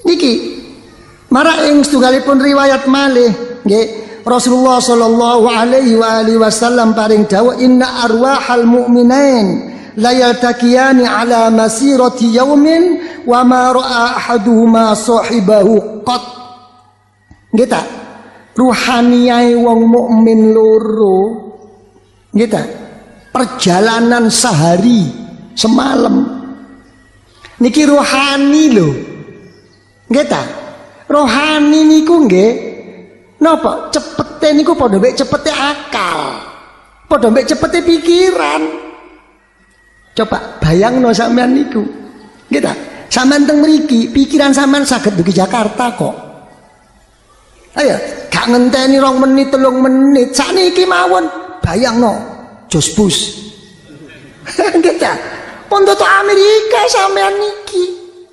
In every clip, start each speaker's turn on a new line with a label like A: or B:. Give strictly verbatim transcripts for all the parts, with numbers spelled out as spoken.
A: Niki marak ing setunggalipun riwayat malih nggih Rasulullah sallallahu alaihi wa alihi wasallam paring dawuh inna arwahal mu'minain la yaltaqiyani ala masirati yaumin wa ma ra'a ahaduhuma sahibahu qat. Nggih ta? Ruhaniyae wong mukmin loro nggih ta? Perjalanan sehari semalam. Niki rohani lho. Nggih ta? Rohani niku nggih napa cepete niku padha mek cepete akal. Padha mek cepete pikiran. Coba bayangno sampean niku. Nggih ta? Sampean teng mriki, pikiran sampean saged dugi Jakarta kok. Ayo, gak ngenteni rong menit, telung menit. Sakniki mawon bayangno jos bus. Nggih ta? Pondok Amerika sampean niki.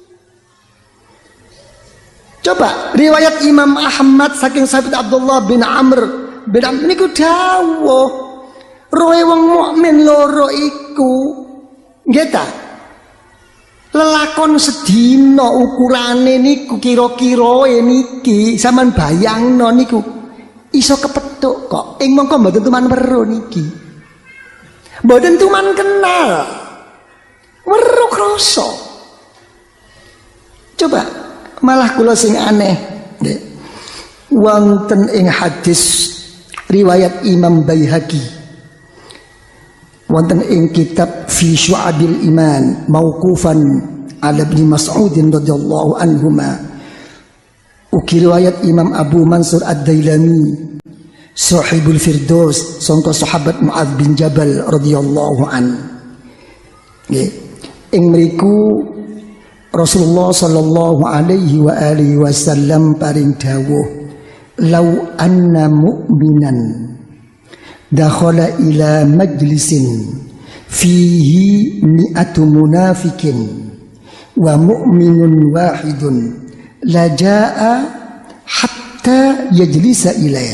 A: Coba riwayat Imam Ahmad saking sahabat Abdullah bin Amr bin Amr niku dawuh roe wong mukmin loro iku nggih ta lelakon sedina ukurane niku kira-kira niki sampean bayangno niku iso kepethuk kok ing mongko mboten tuman weruh niki mboten tuman kenal weruh krasa coba malah kula sing aneh nggih wonten ing hadis riwayat Imam Baihaqi wonten ing kitab fi Syu'abil Iman mauqufan ala Ibnu Mas'ud radhiyallahu anhuma uki riwayat Imam Abu Mansur Ad-Dailami Sahibul Firdaus sangka sahabat Muadz bin Jabal radhiyallahu an nggih ing mriku Rasulullah sallallahu alaihi wa alihi wasallam paring dawuh lau anna mu'minan dakhala ila majlisin fihi mi'atu munafikin wa mu'minun wahidun la jaa hatta yajlisa ilaih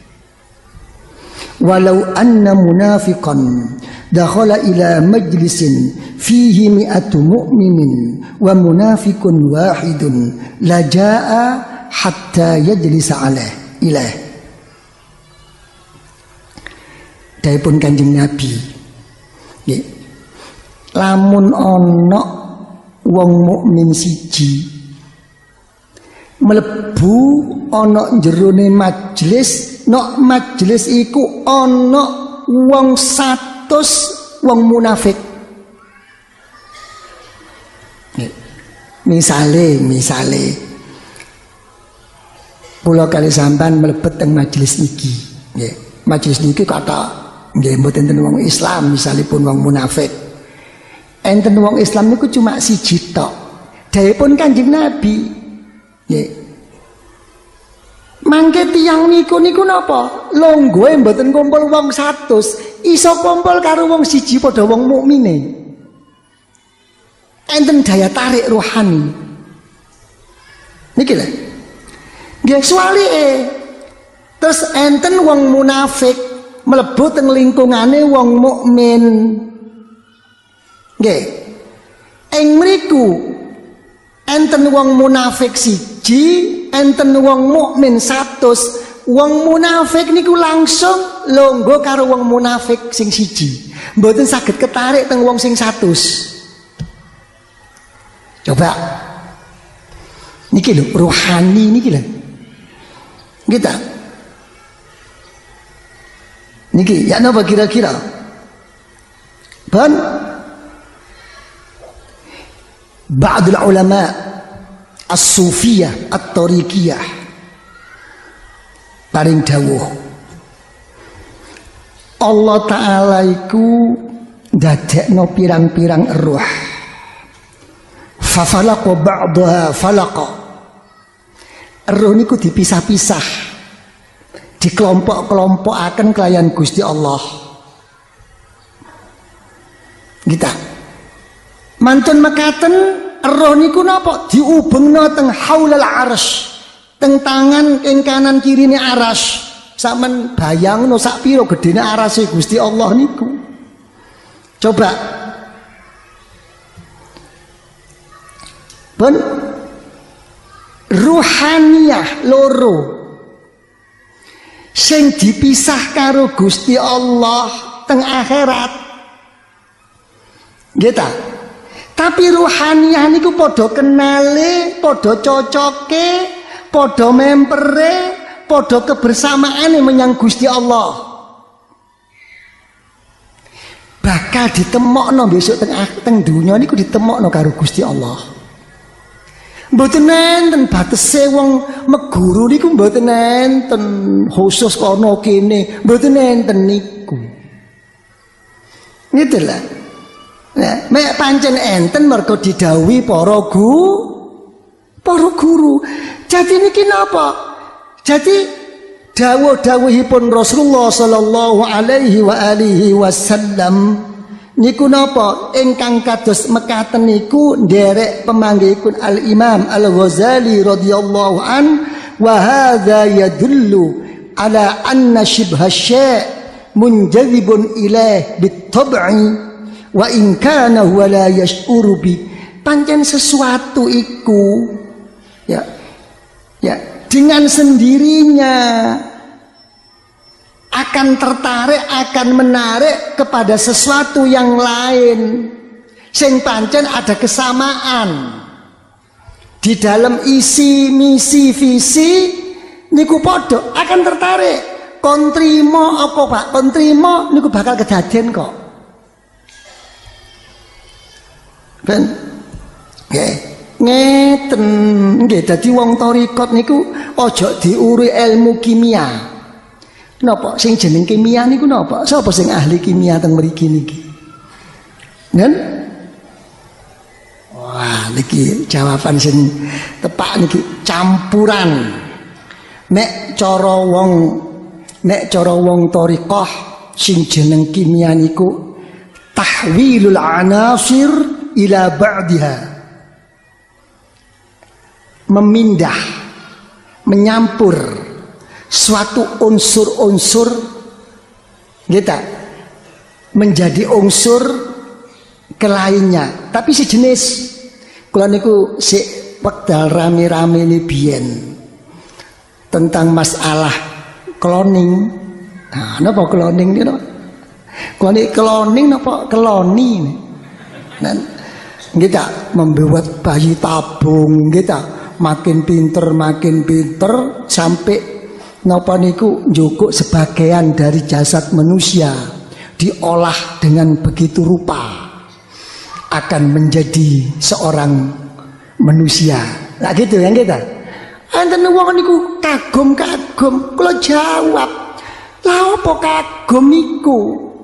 A: walau anna munafiqan dakhala ila majlisin fihi mi'atu mu'minin wa munafikun wahidun la jaa hatta yajlisa alaih ilaih. Daipun Kanjeng Nabi nggih lamun ana wong mukmin siji mlebu ana jerone majelis nok majelis iku ana wong satus wong munafik. Misale, misale, kula kali sampean mlebet teng majelis niki, nggih. Majelis niki kata nggih mboten enten wong Islam, misalipun wong munafik. Enten wong Islam niku cuma siji tok. Dawuhipun Kanjeng Nabi, nggih. Mangke tiyang niku niku napa? Longgoe mboten kumpul wong satus, iso kumpul karo wong siji padha wong mukmine. Enten daya tarik rohani. Niki lho. Nggih swalike. Terus enten wong munafik mlebu teng lingkungane wong mukmin. Nggih. Ing mriku enten wong munafik siji, enten wong mukmin satus. Wong munafik niku langsung longgo karo wong munafik sing siji. Mboten saged ketarik teng wong sing satus. Coba niki lho rohani niki lho kita niki ya napa kira-kira ban ba'dul ulama as-sufiyah at-tariqiyah paring dawuh Allah Ta'ala iku ndadekno pirang-pirang ruh fafalaqa ba'daha falaqa. Roh niku dipisah-pisah, dikelompok-kelompokaken kelayan Gusti Allah. Kita mantun mekaten roh niku napa diubengno teng haulal arsy, teng tangan ing kanan kirine arsy. Sampeyan bayangno sak pira gedene arsy Gusti Allah niku. Coba pun ruhaniyah loro sing dipisah karo Gusti Allah teng akhirat. Gitu. Tapi ruhaniyah niku padha kenale, padha cocoke, padha mempere, padha kebersamaane menyang Gusti Allah. Bakal ditemokno besok teng teng dunya niku ditemokno karo Gusti Allah. Mboten enten batese wong meguru niku mboten enten khusus kono kene, mboten enten niku. Gitu lah. Nah, mek pancen enten mergo didhawuhi para gu para guru. Jadi niki napa? Jadi dawuh-dawuhipun Rasulullah sallallahu alaihi wa alihi wasallam niku napa ingkang kados mekaten niku nderek pemanggihipun Al-Imam Al-Ghazali radhiyallahu an wa hadza yadullu ala anna shibha syai' munjadibun ilaih bitab'i wa in kana huwa la yash'uru bi. Pancen sesuatu iku ya ya dengan sendirinya akan tertarik, akan menarik kepada sesuatu yang lain sing pancen ada kesamaan di dalam isi, misi, visi niku podo akan tertarik. Kon trimo apa Pak? Kon trimo niku bakal kedaden kok. Ben nggih ngeten nggih dadi wong thariqat niku aja diuri ilmu kimia. Napa sing jeneng kimia niku napa? Sapa sing ahli kimia teng mriki niki? Nen? Wah, niki jawaban sing tepak niki campuran. Nek cara wong nek cara wong thariqah sing jeneng kimia niku tahwilul anasir ila ba'diha. Memindah, menyampur suatu unsur-unsur kita menjadi unsur ke lainnya, tapi sejenis. Kula niku sik wekdal rame-rame ini biyen tentang masalah cloning. Nah, napa cloning niku? Kula niku cloning napa keloni? Nah, kita membuat bayi tabung, kita makin pinter makin pinter sampai napa niku njukuk sebagian dari jasad manusia diolah dengan begitu rupa akan menjadi seorang manusia. Nah gitu kan kita. Enten wong niku kagum-kagum, kula jawab, "Lah apa kagum niku?"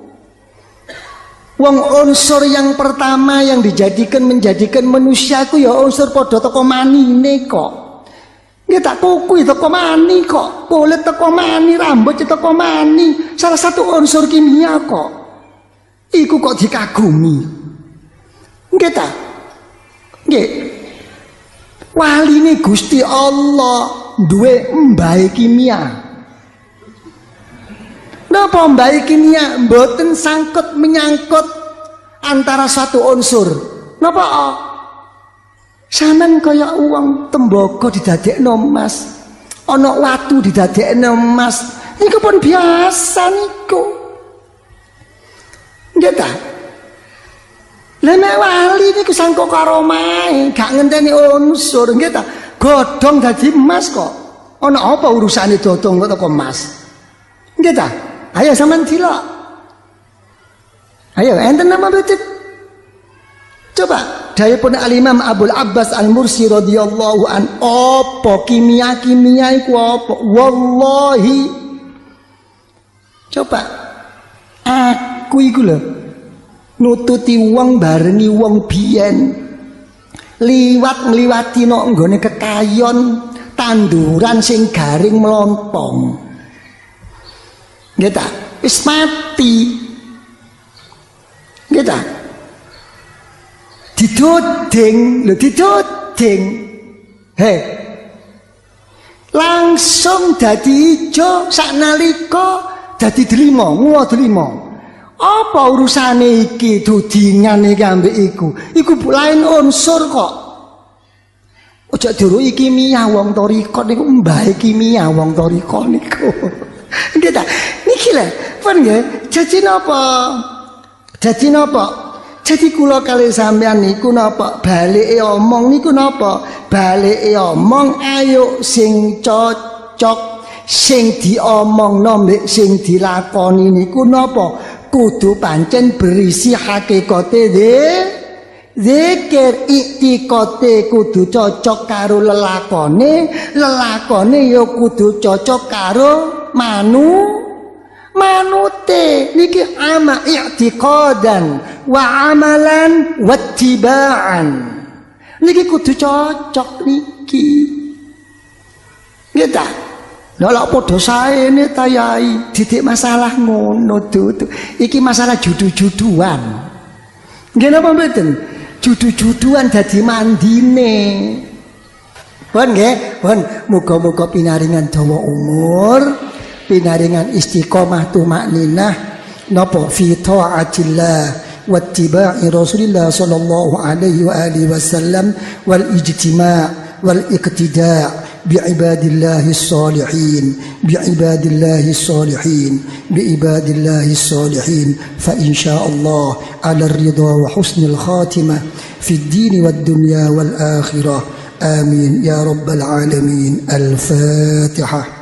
A: Wong unsur yang pertama yang dijadikan menjadikan manusiaku ya unsur padha teko manine kok. Nggih tak kuku teko mani kok, kulit teko mani, rambut teko mani, salah satu unsur kimia kok. Iku kok dikagumi. Nggih ta? Nggih. Waline Gusti Allah duwe mbahe kimia. Napa mbahe kimia mboten sangkut menyangkut antara satu unsur. Napa? Sampeyan kaya uang tembaga didadekno emas, ana watu didadekno emas. Niku pun biasa niku. Nggih ta? Lah nek wali niku sangko karo mae, gak ngenteni unsur, nggih ta? Godhong dadi emas kok. Ana apa urusane dodong kok teko emas? Nggih ta? Ayo sampean dilok. Ayo enten nama betul. Coba dayapun Al-Imam Abul Abbas Al-Mursi radhiyallahu an, apa kimia-kimia iku apa? Wallahi. Coba aku iku lho nututi wong barengi wong biyen liwat ngliwati nok nggone kekayon tanduran sing garing melontong. Nggih ta? Wis mati. Nggih ta? Didodeng, lho didodeng. He. Langsung dadi ijo saknalika dadi delima, nguwa delima. Apa urusane iki dodingan iki ambek iku? Iku lain unsur kok. Ojo diruki kimia wong toriko niku mbahe kimia wong toriko niku. Nggih ta? Niki lho, pun nggih. Jadi napa? Jadi napa? Jadi kula kali sampean niku napa? Balike omong niku napa? Balike omong ayo sing cocok, sing diomongno mbek sing dilakoni niku napa? Kudu pancen berisi hakikate de zikir, iktikate kudu cocok karo lelakone, lelakone ya kudu cocok karo manu manute. Niki ama i'tiqadan wa amalan wattiba'an. Niki kudu cocok niki. Nggih ta? Lha lak padha saene ta yai, didik masalah ngono tuh. Iki masalah judu-juduan. Nggih napa mboten? Judu-juduan dadi mandine. Pun nggih, pun muga-muga pinaringan dawa umur, pinaringan istiqomah tumakninah napa fi taatillah wattiba'i Rasulillah sallallahu alaihi wa alihi wasallam wal ijtima' wal iqtida' بعباد الله الصالحين بعباد الله الصالحين بعباد الله الصالحين فإن شاء الله على الرضا وحسن الخاتمة في الدين والدنيا والآخرة آمين يا رب العالمين. الفاتحة.